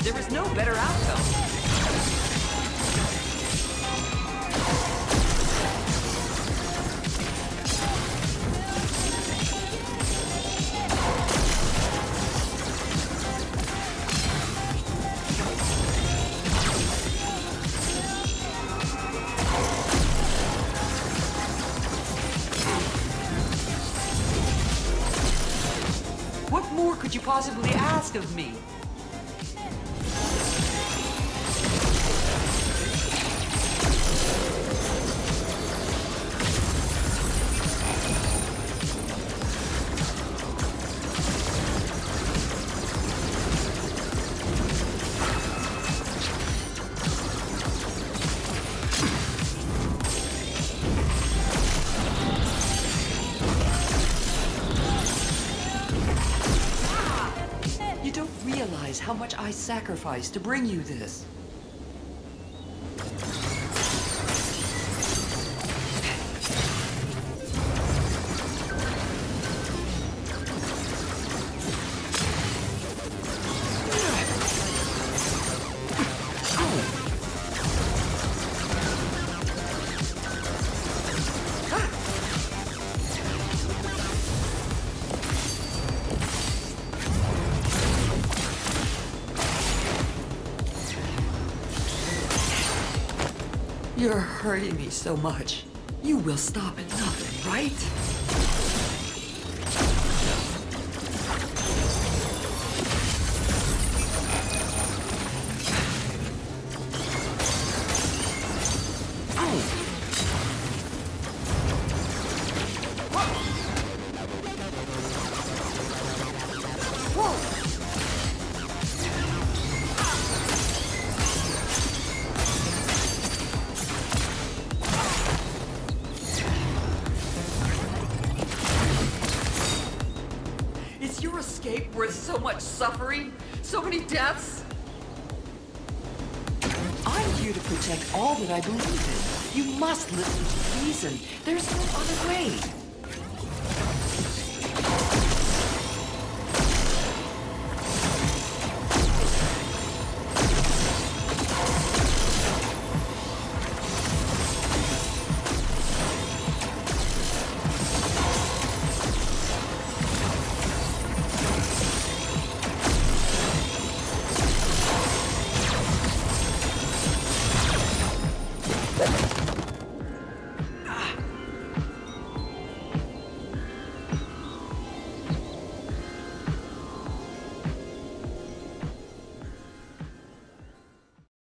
There is no better outcome. What more could you possibly ask of me? You don't realize how much I sacrificed to bring you this. You're hurting me so much. You will stop at nothing, right? Is your escape worth so much suffering? So many deaths? I'm here to protect all that I believe in. You must listen to reason. There's no other way.